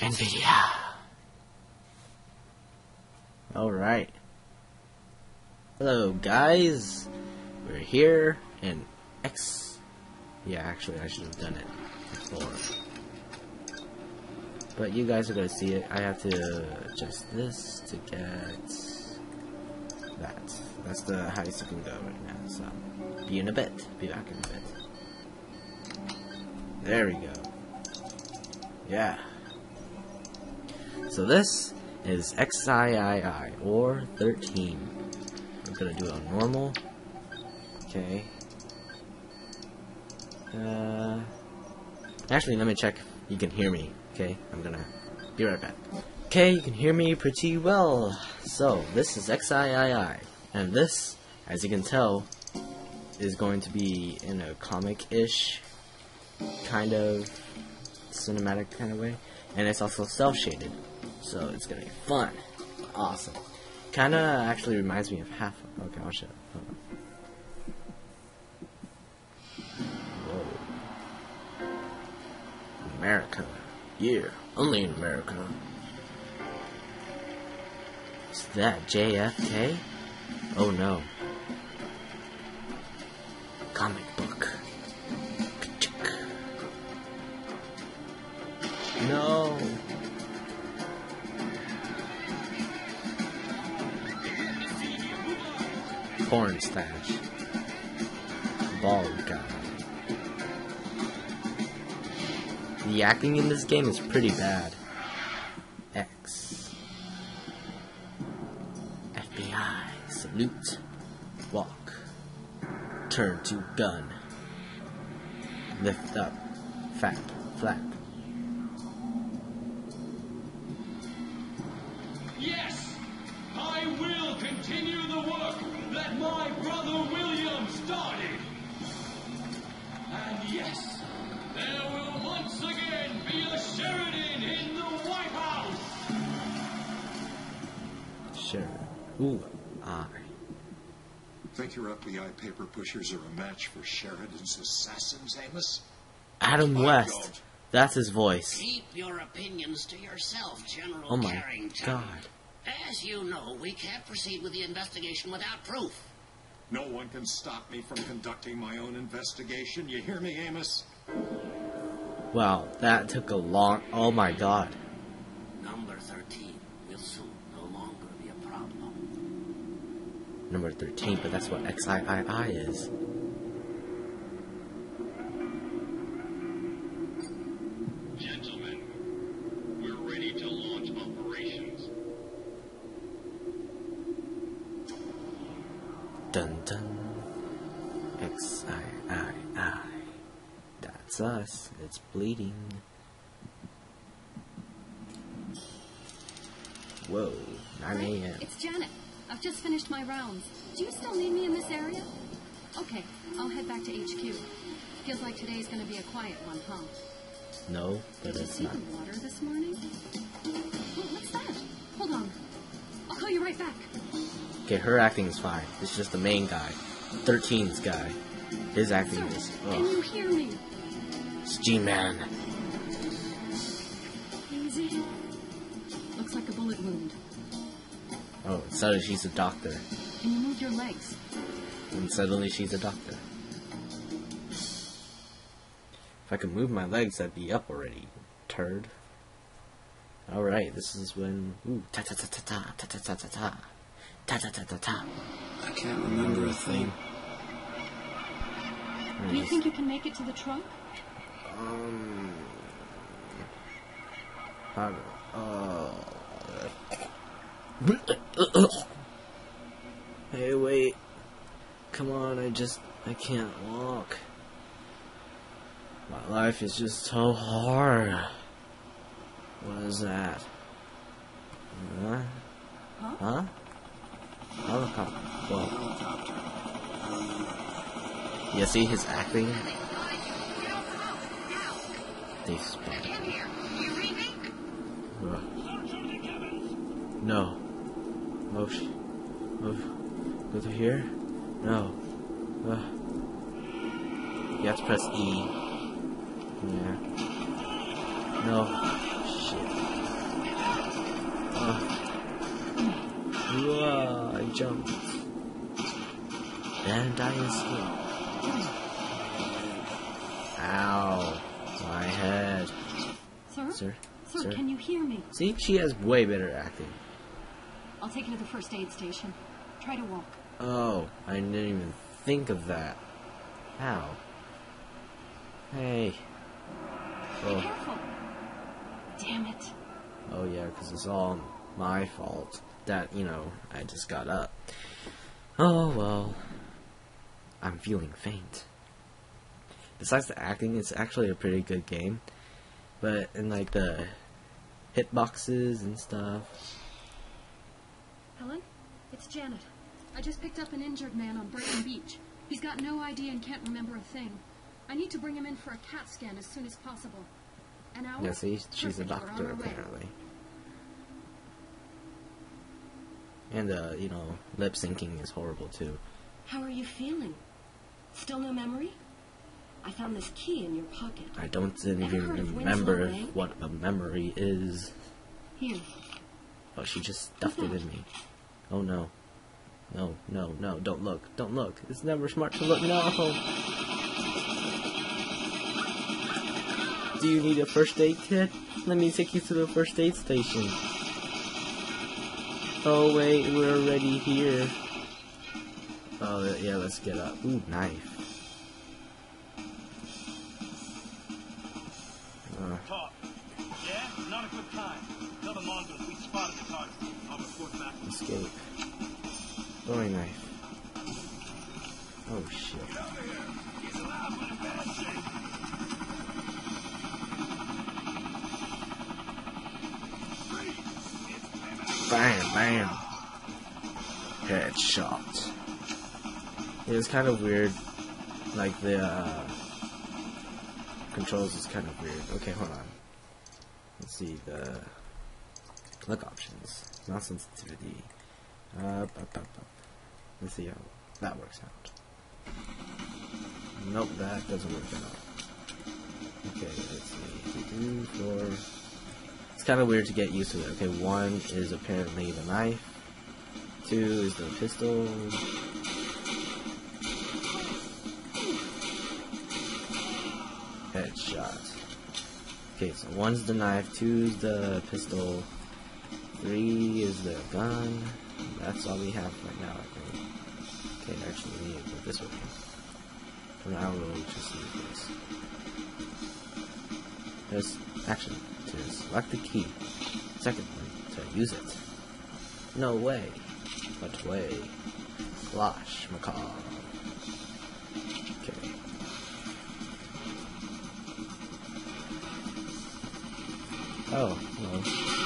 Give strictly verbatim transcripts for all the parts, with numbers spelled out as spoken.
NVIDIA. Alright. Hello guys. We're here in X... Yeah, actually I should have done it before. But you guys are going to see it. I have to adjust this to get that. That's the highest you can go right now. So, be in a bit. Be back in a bit. There we go. Yeah. So this is X I I I, or thirteen. I'm going to do it on normal. Okay. Uh, actually, let me check if you can hear me. Okay, I'm gonna be right back. Okay, you can hear me pretty well. So, this is X I I I. And this, as you can tell, is going to be in a comic-ish kind of cinematic kind of way. And it's also self-shaded. So, it's gonna be fun. Awesome. Kinda actually reminds me of half. Okay, I'll show. Hold on. Whoa. America. Yeah, only in America. Is that J F K? Oh no. Comic book. No. Porn stash. Bald guy. The acting in this game is pretty bad. X. F B I. Salute. Walk. Turn to gun. Lift up. Fap. Flap. Yes! I will continue the work that my brother William started! And yes, there will once again be a Sheridan in the White House! Sheridan. Ooh, I. Think your F B I paper pushers are a match for Sheridan's assassins, Amos? Adam West. That's his voice. Keep your opinions to yourself, General Oh my Carrington. god. As you know, we can't proceed with the investigation without proof. No one can stop me from conducting my own investigation. You hear me, Amos? Wow, that took a long... Oh my god. Number thirteen will soon no longer be a problem. Number thirteen, but that's what X I I I is. Gentlemen, we're ready to launch operations. Dun dun. X I I I. That's us. It's bleeding. Whoa. nine A M It's Janet. I've just finished my rounds. Do you still need me in this area? Okay, I'll head back to H Q. Feels like today's gonna be a quiet one, huh? No, but Did you it's see not. the water this morning? Oh, what's that? Hold on. I'll call you right back. Okay, her acting is fine. It's just the main guy. thirteen's guy. His acting Sir, is... can you Ugh. hear me? It's G-Man. Easy. Looks like a bullet wound. Oh, suddenly she's a doctor. Can you move your legs? And suddenly she's a doctor. If I could move my legs, I'd be up already, turd. Alright, this is when... Ooh, ta-ta-ta-ta-ta, ta-ta-ta-ta-ta. Ta-ta-ta-ta-ta. I can't remember a thing. Do you think you can make it to the trunk? Um... How do... Uh... Hey, wait. Come on, I just... I can't walk. My life is just so hard. What is that? Huh? Huh? Huh? Helicopter. Whoa. You see his acting? They spotted me. Ugh. No. Move. Move. Go to here? No. Ugh. You have to press E. Yeah. No. shit. Uh. Whoa, I jumped. And I escaped. Ow. My head. Sir? Sir? Sir, Sir? can you hear me? See? She has way better acting. I'll take you to the first aid station. Try to walk. Oh, I didn't even think of that. How? Hey. Be Oh, careful. Damn it. oh yeah, because it's all my fault that, you know, I just got up. Oh, well. I'm feeling faint. Besides the acting, it's actually a pretty good game. But in, like, the hitboxes and stuff. Helen? It's Janet. I just picked up an injured man on Brighton Beach. He's got no I D and can't remember a thing. I need to bring him in for a CAT scan as soon as possible. An hour? Yeah, see, she's a Perfect, we're on doctor, our way. apparently. And, uh, you know, lip syncing is horrible, too. How are you feeling? Still no memory? I found this key in your pocket. I don't even Ever heard of remember Winslow Bank? what a memory is. Here. Oh, she just stuffed it in me. Oh, no. No, no, no, don't look, don't look. It's never smart to look, no! Do you need a first aid kit? Let me take you to the first aid station. Oh, wait, we're already here. Oh, yeah, let's get up. Ooh, knife. Uh, Talk. Yeah? Not a good time. Tell the Mongols we spotted the target. I'll report back. escape. Throwing knife. Oh, shit. He's alive but in bad shape. Bam, bam. Headshot. Yeah, it's kind of weird. Like, the, uh, controls is kind of weird. Okay, hold on. Let's see, the look options. Mouse sensitivity. Uh, up, up, up, up. Let's see how that works out. Nope, that doesn't work at all. Okay, let's see. Two, four. It's kind of weird to get used to it. Okay, one is apparently the knife. Two is the pistol. Headshot. Okay, so one's the knife, two's the pistol, three is the gun. That's all we have right now, I think. Okay, actually, we need to go this way. For now, we'll just use this. There's, actually, to select the key. Second one, to use it. No way. But way. Slosh, macaw. Okay. Oh, well.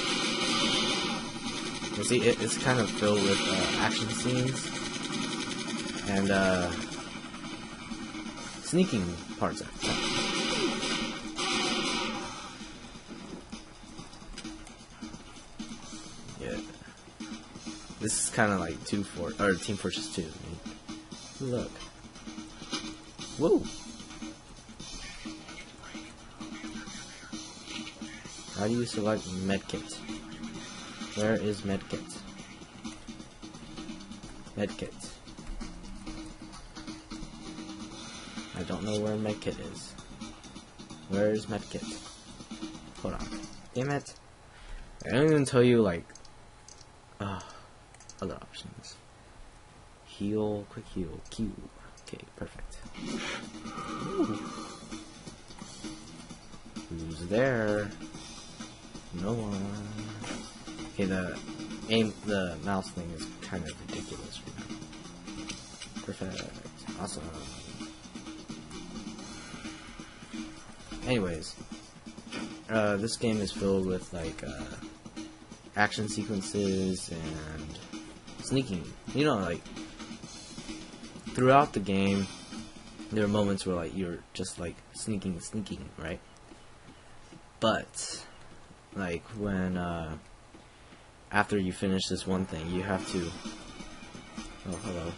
You see, it, it's kind of filled with uh, action scenes and uh, sneaking parts at the time. Yeah, this is kind of like two for or Team Fortress two. I mean, look, whoa. How do you select medkit? Where is medkit? Medkit. I don't know where medkit is. Where is medkit? Hold on. Damn it. I don't even tell you, like, uh, other options. Heal, quick heal, Q. Okay, perfect. Ooh. Who's there? No one. Okay, the aim, the mouse thing is kind of ridiculous right now. Perfect. Awesome. Anyways, uh, this game is filled with like uh, action sequences and sneaking. You know, like throughout the game, there are moments where like you're just like sneaking, sneaking, right? But like when uh, after you finish this one thing, you have to. Oh, hello.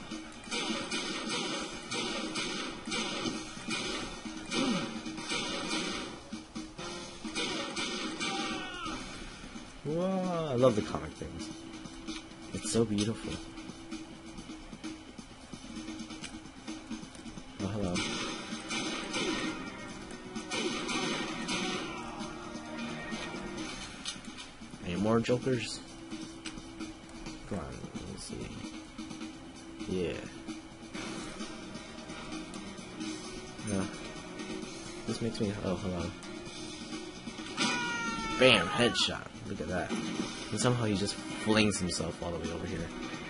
Whoa, I love the comic things. It's so beautiful. Oh, hello. Any more Jokers? Come on, let me see. Yeah. No. This makes me. Oh, hello. Bam! Headshot. Look at that. And somehow he just flings himself all the way over here.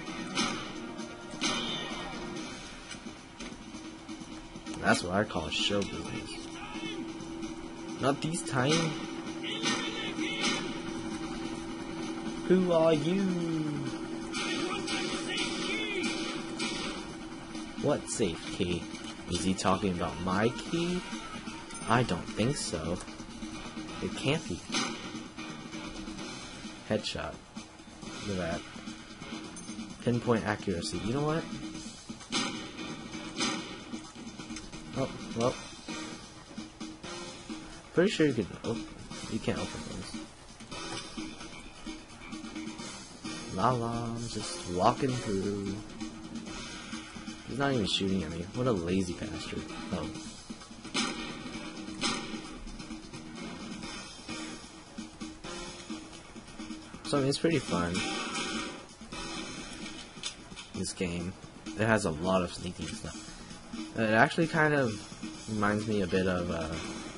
That's what I call a show business. Not this time. Who are you? What safe key? Is he talking about my key? I don't think so. It can't be. Headshot. Look at that. Pinpoint accuracy. You know what? Oh, well. Pretty sure you can open. You can't open those. La la, I'm just walking through. He's not even shooting at me. What a lazy bastard. Oh. So I mean, it's pretty fun. This game. It has a lot of sneaky stuff. It actually kind of reminds me a bit of uh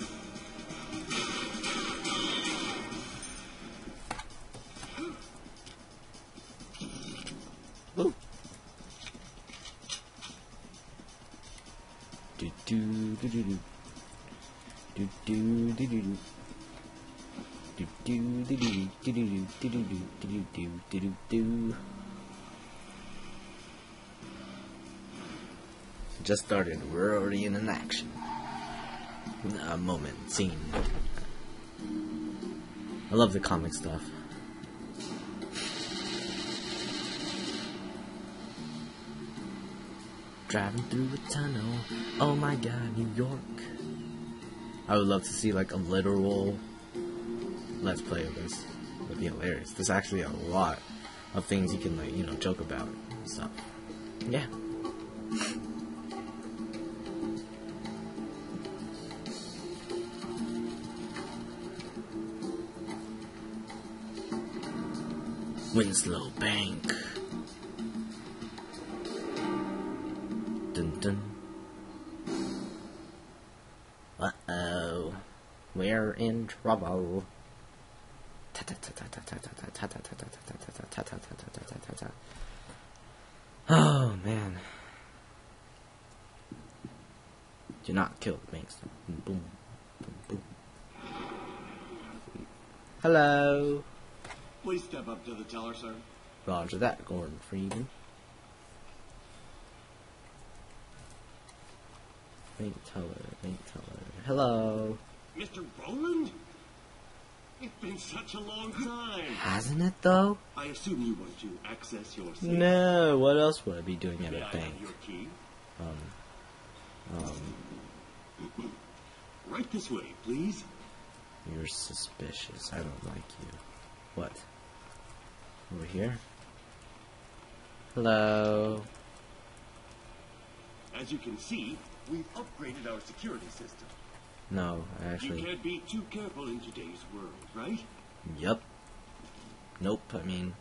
Woo. Do do do do do do do do do do. Do do do do do do do do do do do do do. Just started. We're already in an action. A moment scene. I love the comic stuff. Driving through a tunnel. Oh my God, New York. I would love to see like a literal let's play of this. It would be hilarious. There's actually a lot of things you can, like, you know, joke about and stuff. Yeah. Winslow Bank. Dun dun. Uh oh. We're in trouble. Oh man. Do not kill the banks. Boom, boom, boom. Hello. Please step up to the teller, sir. Roger that, Gordon Freeman. Bank teller, bank teller. Hello. Mister Roland? It's been such a long time. Hasn't it though? I assume you want to access your safe. No, what else would I be doing at May a I bank? have your key? Um, um, Right this way, please. you're suspicious. I don't like you. What? Over here? Hello? As you can see, we've upgraded our security system. No, I You actually... can't be too careful in today's world, right? Yep. Nope, I mean...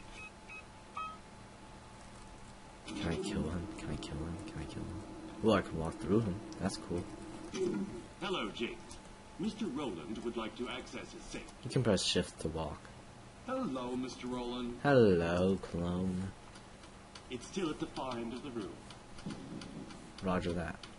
Can I kill him? Can I kill him? Can I kill him? Well, I can walk through him. That's cool. Hello, James. Mister Roland would like to access his safe. You can press shift to walk. Hello, Mister Roland. Hello, clone. It's still at the far end of the room. Roger that.